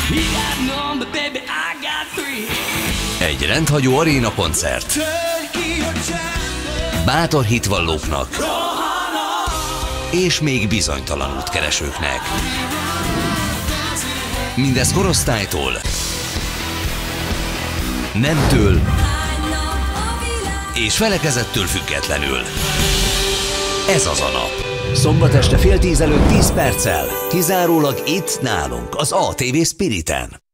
Egy rendhagyó aréna koncert. Bátor hitvallóknak és még bizonytalan útkeresőknek. Mindez korosztálytól, nemtől és felekezettől függetlenül. Ez az a nap. Szombat este 9:30 előtt 10 perccel. Kizárólag itt nálunk, az ATV Spiriten.